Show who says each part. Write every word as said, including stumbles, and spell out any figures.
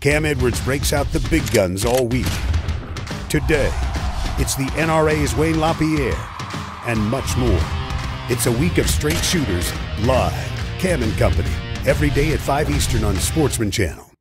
Speaker 1: Cam Edwards breaks out the big guns all week. Today, it's the N R A's Wayne LaPierre and much more. It's a week of straight shooters live. Cam and Company, every day at five Eastern on Sportsman Channel.